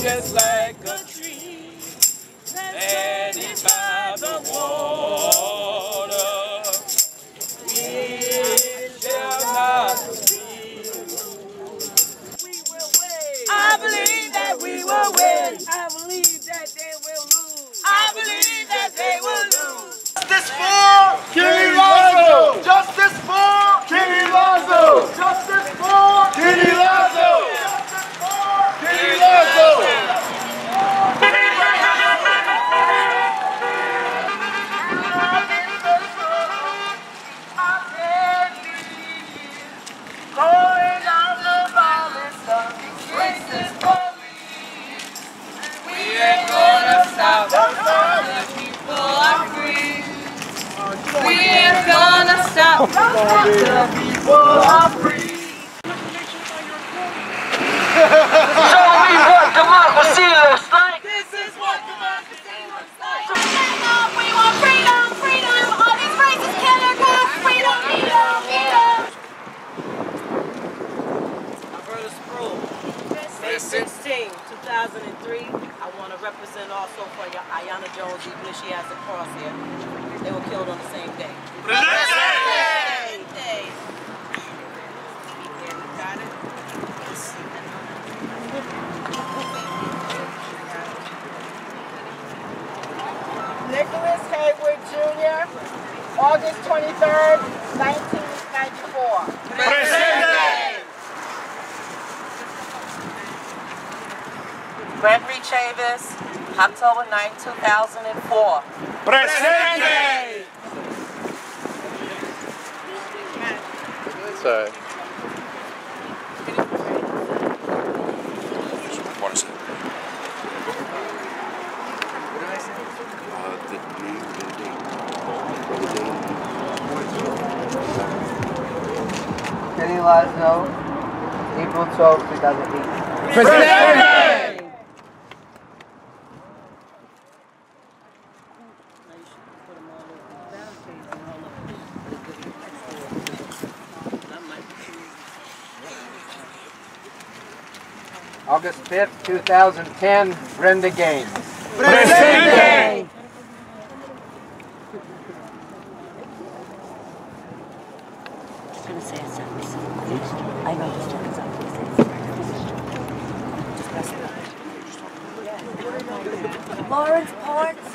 just like a tree planted by the water. We shall not be moved. I believe that we will win. I believe that they will lose. I believe that they will lose. Justice for Kenny Lazo! Justice for Kenny Lazo! Justice for Kenny Lazo! Justice for Kenny Lazo! Going out the violence of these racist police. We ain't gonna stop until the people are free. We ain't gonna stop until the people are free. Show me what democracy looks like. This is what democracy looks like. We want freedom, freedom. All these racist killer cops, we don't need them, need them. May 16, 2003. I want to represent also for your Ayanna Jones, even if she has a cross here. They were killed on the same day. Got it? Nicholas Haywood Jr., August 23rd, 1994. Gregory Chavis, October 9, 2004. Presente! Sorry. Kenny Lazo, April 12, 2008. Presente! August 5th, 2010, Brenda Gaines. Presente! I know this is Lawrence Ports,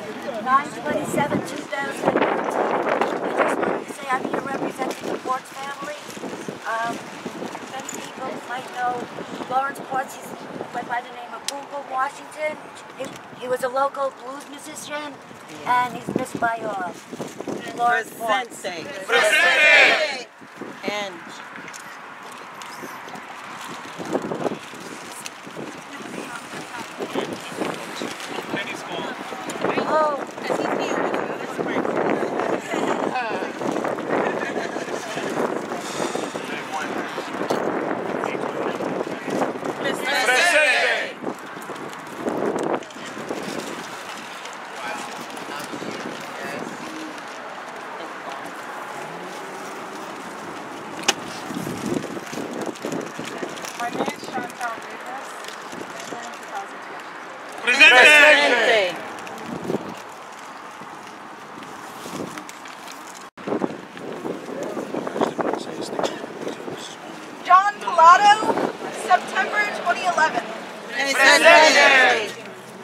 9/27/2013. I just wanted to say I'm here representing the Ports family. Many people might know Lawrence Ports. He went by the name of Boom Boom Washington. He was a local blues musician, and he's missed by all. Lawrence Ports. Presente. And Oh. My name is Chantal Rivas, born in 2020. Presente. John Pilato, September 2011. Presente.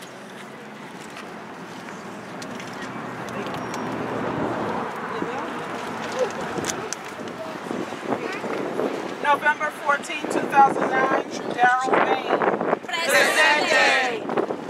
November 14, 2009, Daryl Bain. Presente.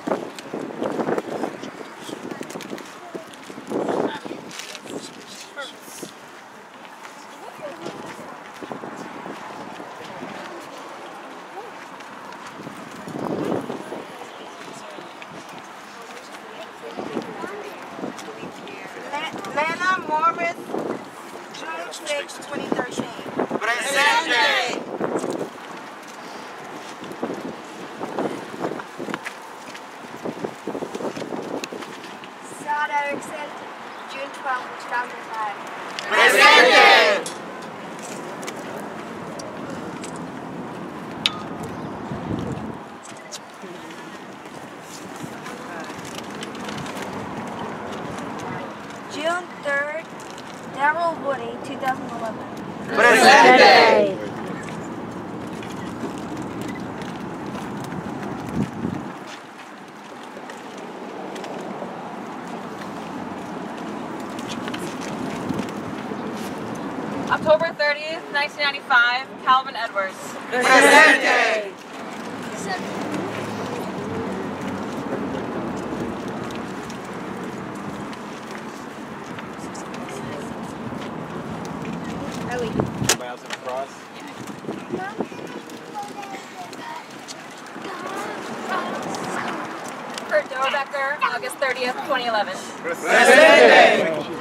Lana Morris, June 6, 2013. Presente. Saad Erickson, June 12, 2005. Presente. Presente. October 30th, 1995, Calvin Edwards. Presente. Miles and Cross. Kurt Doerbecker, August 30th, 2011. Presente.